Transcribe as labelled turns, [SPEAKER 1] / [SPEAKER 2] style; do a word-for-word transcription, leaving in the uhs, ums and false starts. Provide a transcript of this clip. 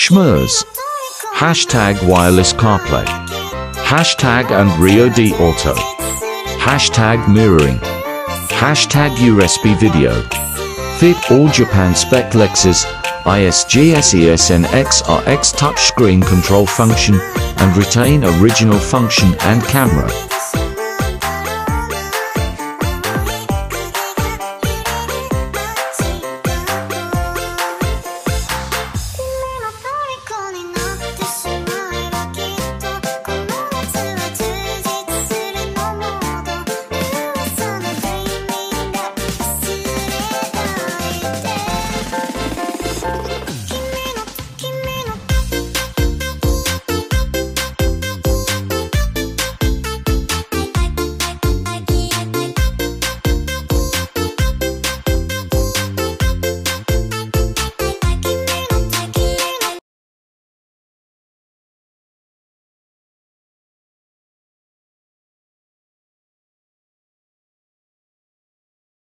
[SPEAKER 1] Schmers. Hashtag wireless CarPlay. Hashtag Android Auto. Hashtag mirroring. Hashtag U S B video. Fit all Japan spec Lexus I S G S E S N X R X touchscreen control function and retain original function and camera.